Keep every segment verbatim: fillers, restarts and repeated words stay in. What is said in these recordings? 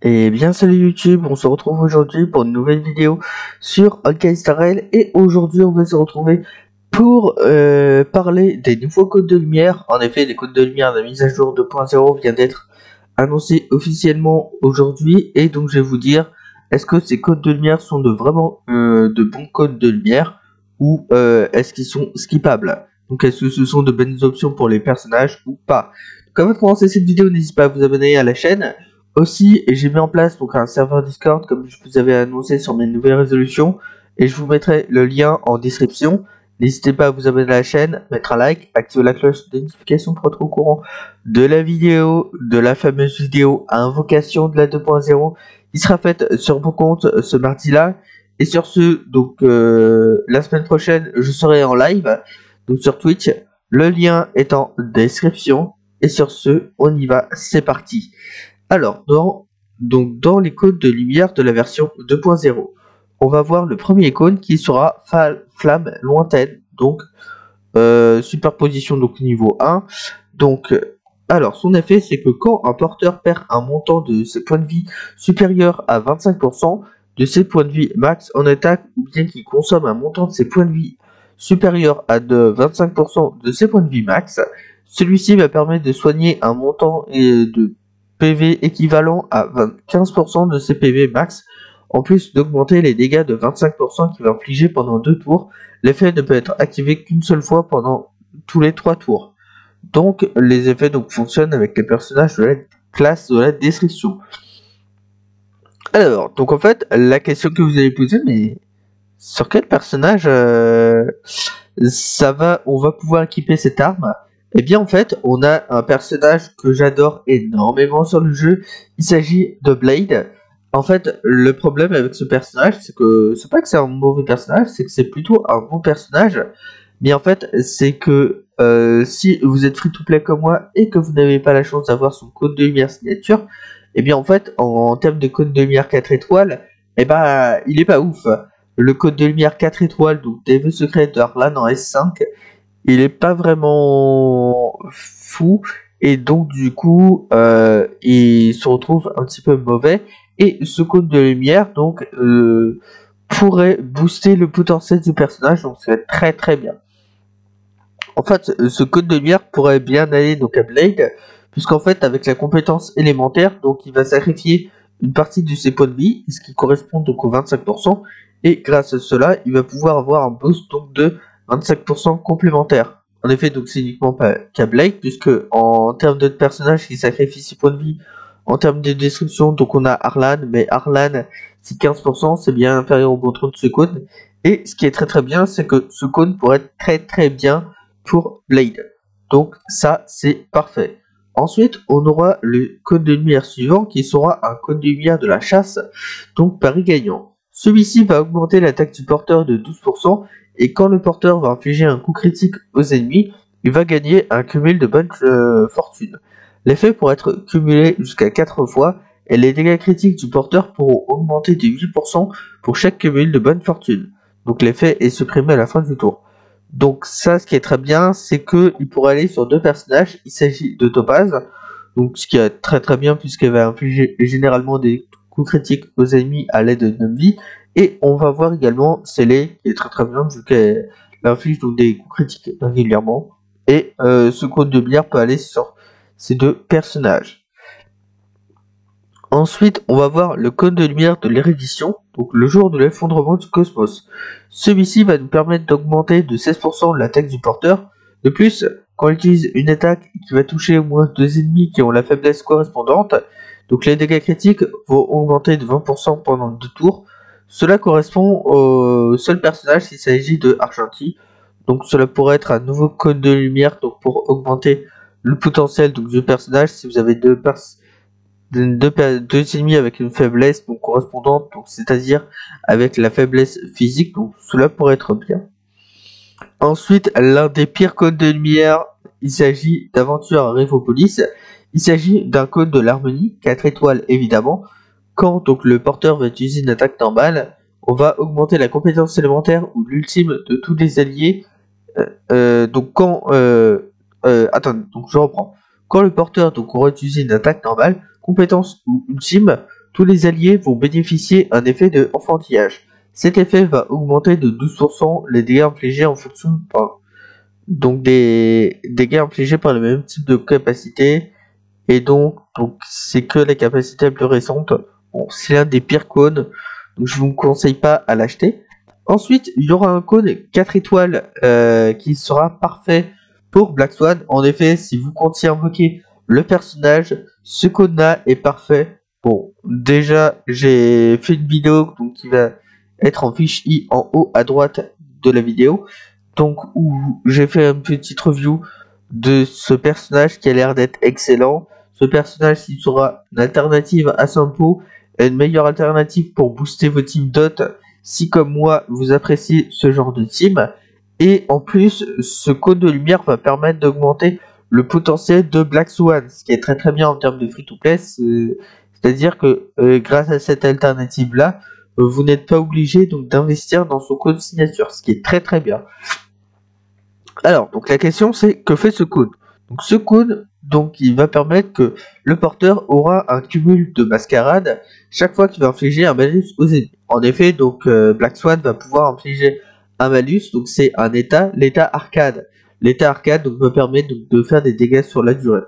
Et bien salut YouTube, on se retrouve aujourd'hui pour une nouvelle vidéo sur Honkai Star Rail et aujourd'hui on va se retrouver pour euh, parler des nouveaux codes de lumière. En effet, les codes de lumière de la mise à jour deux point zéro vient d'être annoncé officiellement aujourd'hui et donc je vais vous dire est-ce que ces codes de lumière sont de vraiment euh, de bons codes de lumière ou euh, est-ce qu'ils sont skippables. Donc est-ce que ce sont de bonnes options pour les personnages ou pas. Donc avant de commencer cette vidéo, n'hésitez pas à vous abonner à la chaîne. Aussi, j'ai mis en place donc un serveur Discord comme je vous avais annoncé sur mes nouvelles résolutions et je vous mettrai le lien en description. N'hésitez pas à vous abonner à la chaîne, mettre un like, activer la cloche de notification pour être au courant de la vidéo, de la fameuse vidéo à invocation de la deux point zéro qui sera faite sur mon compte ce mardi-là. Et sur ce, donc euh, la semaine prochaine, je serai en live donc sur Twitch. Le lien est en description. Et sur ce, on y va, c'est parti. Alors, dans, donc dans les codes de lumière de la version deux point zéro, on va voir le premier icône qui sera flamme lointaine, donc euh, superposition donc niveau un. Donc, alors son effet c'est que quand un porteur perd un montant de ses points de vie supérieur à vingt-cinq pour cent de ses points de vie max en attaque, ou bien qu'il consomme un montant de ses points de vie supérieur à de vingt-cinq pour cent de ses points de vie max, celui-ci va permettre de soigner un montant et de P V équivalent à quinze pour cent de ses P V max, en plus d'augmenter les dégâts de vingt-cinq pour cent qu'il va infliger pendant deux tours. L'effet ne peut être activé qu'une seule fois pendant tous les trois tours. Donc les effets donc fonctionnent avec les personnages de la classe de la destruction. Alors, donc en fait, la question que vous allez poser, mais sur quel personnage euh, ça va, on va pouvoir équiper cette arme? Eh bien en fait, on a un personnage que j'adore énormément sur le jeu. Il s'agit de Blade. En fait, le problème avec ce personnage, c'est que c'est pas que c'est un mauvais personnage, c'est que c'est plutôt un bon personnage. Mais en fait, c'est que euh, si vous êtes free-to-play comme moi et que vous n'avez pas la chance d'avoir son code de lumière signature, eh bien en fait, en, en termes de code de lumière quatre étoiles, eh ben il est pas ouf. Le code de lumière quatre étoiles, donc des vœux secrets de Arlan en S cinq, il est pas vraiment fou et donc du coup euh, il se retrouve un petit peu mauvais et ce code de lumière donc euh, pourrait booster le potentiel du personnage, donc c'est très très bien. En fait, ce code de lumière pourrait bien aller donc à Blade, puisqu'en fait avec la compétence élémentaire, donc il va sacrifier une partie de ses points de vie, ce qui correspond donc au vingt-cinq pour cent, et grâce à cela, il va pouvoir avoir un boost donc de vingt-cinq pour cent complémentaire. En effet, donc c'est uniquement pas qu'à Blade, puisque en termes de personnage qui sacrifie ses points de vie, en termes de destruction, donc on a Arlan, mais Arlan, c'est quinze pour cent, c'est bien inférieur au botron de ce cône. Et ce qui est très très bien, c'est que ce cône pourrait être très très bien pour Blade. Donc ça, c'est parfait. Ensuite, on aura le code de lumière suivant qui sera un code de lumière de la chasse, donc pari gagnant. Celui-ci va augmenter l'attaque du porteur de douze pour cent et quand le porteur va infliger un coup critique aux ennemis, il va gagner un cumul de bonne euh, fortune. L'effet pourrait être cumulé jusqu'à quatre fois et les dégâts critiques du porteur pourront augmenter de huit pour cent pour chaque cumul de bonne fortune. Donc l'effet est supprimé à la fin du tour. Donc ça, ce qui est très bien, c'est que il pourrait aller sur deux personnages. Il s'agit de Topaz, donc ce qui est très très bien puisqu'elle va infliger généralement des coups critiques aux ennemis à l'aide de Numbi. Et on va voir également Célé, qui est très très bien vu qu'elle inflige donc des coups critiques régulièrement. Et euh, ce code de bière peut aller sur ces deux personnages. Ensuite, on va voir le code de lumière de l'érédition, donc le jour de l'effondrement du cosmos. Celui-ci va nous permettre d'augmenter de seize pour cent l'attaque du porteur. De plus, quand on utilise une attaque qui va toucher au moins deux ennemis qui ont la faiblesse correspondante, donc les dégâts critiques vont augmenter de vingt pour cent pendant deux tours. Cela correspond au seul personnage s'il s'agit de Argenti. Donc cela pourrait être un nouveau code de lumière donc pour augmenter le potentiel donc, du personnage si vous avez deux personnages. Deux, deux ennemis avec une faiblesse donc, correspondante, donc c'est-à-dire avec la faiblesse physique, donc cela pourrait être bien. Ensuite, l'un des pires codes de lumière, il s'agit d'Aventure à Rêvopolis. Il s'agit d'un code de l'harmonie, quatre étoiles évidemment. Quand donc le porteur va utiliser une attaque normale, on va augmenter la compétence élémentaire ou l'ultime de tous les alliés. Euh, euh, donc quand... Euh, euh, attendez, donc je reprends. Quand le porteur donc aura utilisé une attaque normale, compétence ou ultime, tous les alliés vont bénéficier d'un effet de enfantillage. Cet effet va augmenter de douze pour cent les dégâts infligés en fonction par donc des dégâts infligés par le même type de capacité, et donc donc c'est que les capacités les plus récentes. Bon, c'est l'un des pires cônes, donc je vous conseille pas à l'acheter. Ensuite, il y aura un cône quatre étoiles euh, qui sera parfait pour Black Swan. En effet, si vous comptiez invoquer le personnage, ce cône-là est parfait. Bon, déjà, j'ai fait une vidéo donc, qui va être en fiche i en haut à droite de la vidéo, donc où j'ai fait une petite review de ce personnage qui a l'air d'être excellent. Ce personnage qui sera une alternative à Sampo, une meilleure alternative pour booster vos team dot si comme moi vous appréciez ce genre de team. Et en plus, ce cône de lumière va permettre d'augmenter le potentiel de Black Swan, ce qui est très très bien en termes de free-to-play. C'est-à-dire que euh, grâce à cette alternative là, euh, vous n'êtes pas obligé donc d'investir dans son code signature, ce qui est très très bien. Alors, donc la question c'est, que fait ce cône? Donc ce cône, donc il va permettre que le porteur aura un cumul de mascarade chaque fois qu'il va infliger un malus aux ennemis. En effet, donc euh, Black Swan va pouvoir infliger un malus, donc c'est un état, l'état arcade. L'état arcade donc va permettre donc, de faire des dégâts sur la durée.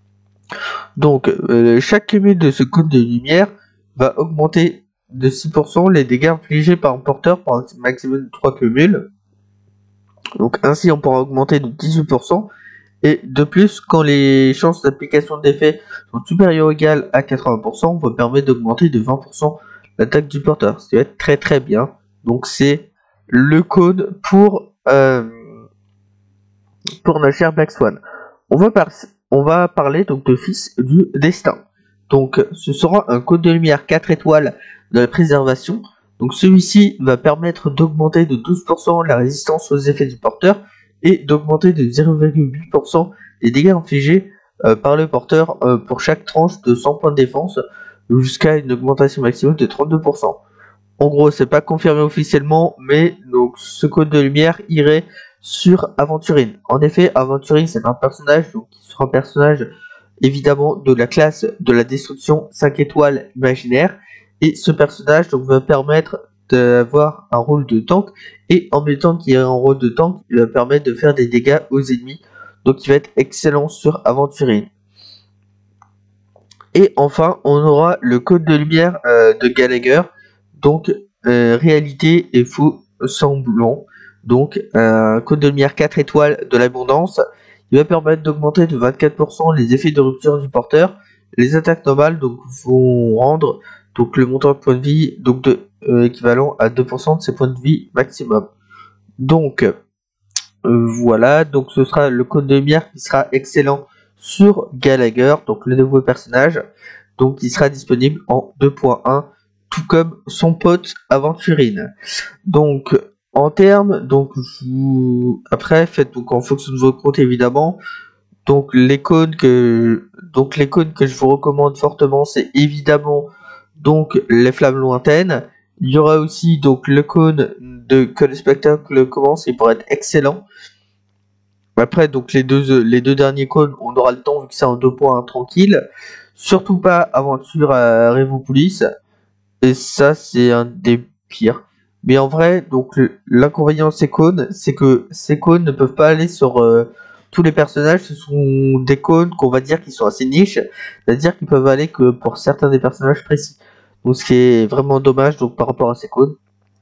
Donc euh, chaque cumul de ce cône de lumière va augmenter de six pour cent les dégâts infligés par un porteur par un maximum de trois cumuls. Donc ainsi on pourra augmenter de dix-huit pour cent. Et de plus, quand les chances d'application d'effet sont supérieures ou égales à quatre-vingts pour cent, on va permettre d'augmenter de vingt pour cent l'attaque du porteur, ce qui va être très très bien. Donc c'est le code pour, euh, pour notre cher Black Swan. On va, par on va parler donc de Fils du Destin. Donc ce sera un code de lumière quatre étoiles de la préservation. Donc celui-ci va permettre d'augmenter de douze pour cent la résistance aux effets du porteur et d'augmenter de zéro virgule huit pour cent les dégâts infligés euh, par le porteur euh, pour chaque tranche de cent points de défense jusqu'à une augmentation maximum de trente-deux pour cent. En gros, c'est pas confirmé officiellement, mais donc ce code de lumière irait sur Aventurine. En effet, Aventurine c'est un personnage donc, qui sera un personnage évidemment de la classe de la destruction cinq étoiles imaginaire, et ce personnage donc va permettre d'avoir un rôle de tank, et en même temps qu'il a un rôle de tank, il va permettre de faire des dégâts aux ennemis, donc il va être excellent sur Aventurine. Et enfin, on aura le code de lumière euh, de Gallagher, donc euh, réalité et faux semblant, donc un euh, code de lumière quatre étoiles de l'abondance. Il va permettre d'augmenter de vingt-quatre pour cent les effets de rupture du porteur. Les attaques normales donc vont rendre donc le montant de points de vie donc de euh, équivalent à deux pour cent de ses points de vie maximum. Donc euh, voilà, donc ce sera le code de lumière qui sera excellent sur Gallagher, donc le nouveau personnage, donc il sera disponible en deux point un, tout comme son pote Aventurine. Donc en termes, donc vous après faites donc en fonction de votre compte évidemment. Donc les codes que donc les codes que je vous recommande fortement, c'est évidemment donc les flammes lointaines. Il y aura aussi donc le cône de que le spectacle commence, il pourrait être excellent. Après donc les deux les deux derniers cônes, on aura le temps vu que c'est en deux points tranquille. Surtout pas aventure à Revopolis. Et ça c'est un des pires. Mais en vrai, donc l'inconvénient de ces cônes, c'est que ces cônes ne peuvent pas aller sur euh, tous les personnages. Ce sont des cônes qu'on va dire qui sont assez niches, c'est-à-dire qu'ils peuvent aller que pour certains des personnages précis. Donc ce qui est vraiment dommage donc par rapport à ces cônes.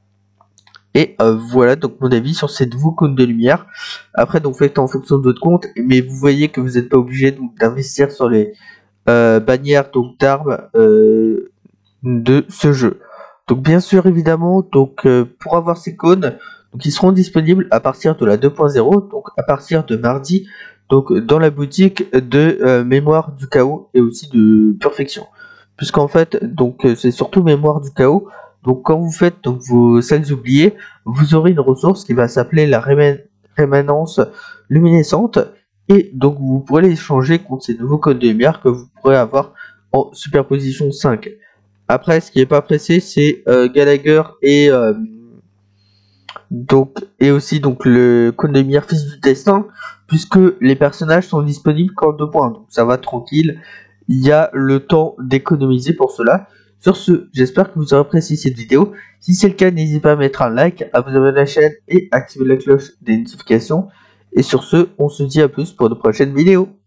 Et euh, voilà donc mon avis sur ces nouveaux cônes de lumière. Après donc faites en fonction de votre compte, mais vous voyez que vous n'êtes pas obligé d'investir sur les euh, bannières donc d'armes euh, de ce jeu. Donc bien sûr évidemment donc euh, pour avoir ces cônes, donc ils seront disponibles à partir de la deux point zéro, donc à partir de mardi, donc dans la boutique de euh, Mémoire du Chaos et aussi de Perfection. Puisqu'en fait donc c'est surtout Mémoire du Chaos. Donc quand vous faites donc vos salles oubliées, vous aurez une ressource qui va s'appeler la réman rémanence luminescente, et donc vous pourrez les changer contre ces nouveaux codes de lumière que vous pourrez avoir en superposition cinq. Après, ce qui n'est pas pressé, c'est euh, Gallagher et euh, donc et aussi donc le cône de lumière Fils du Destin, puisque les personnages sont disponibles qu'en deux points, donc ça va tranquille. Il y a le temps d'économiser pour cela. Sur ce, j'espère que vous aurez apprécié cette vidéo. Si c'est le cas, n'hésitez pas à mettre un like, à vous abonner à la chaîne et activer la cloche des notifications. Et sur ce, on se dit à plus pour de prochaines vidéos.